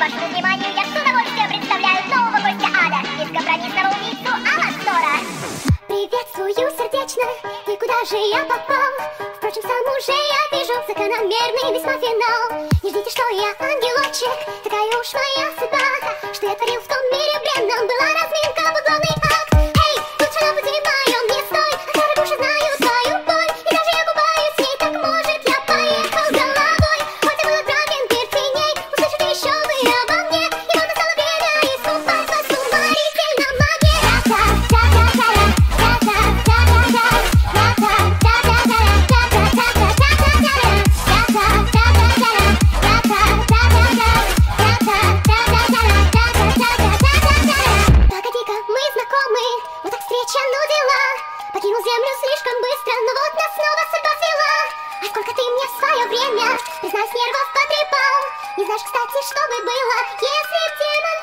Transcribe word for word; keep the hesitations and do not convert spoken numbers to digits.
Вашему вниманию я с удовольствием представляю нового гостя ада, бескомпромиссного убийцу Алан Тора. Приветствую сердечно, и куда же я попал? Впрочем, сам уже я вижу закономерный весьма финал. Не ждите, что я ангелочек, такая уж моя судьба, что я творил в том мире бренном, была разминка, был главный акт. Эй, лучше на пути моем не стой, а старые души знают твою боль, и даже я купаюсь в ней, так может я поехал головой. Хоть я был отправлен в мир теней, услышите еще вы обо мне, и вот настало время искупаться в уморительном маге. Погоди-ка, мы знакомы, вот так встреча, ну дела. Покинул землю слишком быстро, но вот нас снова судьба свела. А сколько ты мне в свое время, признаюсь, нервов потрепал. Не знаешь, кстати, что бы было, если б демон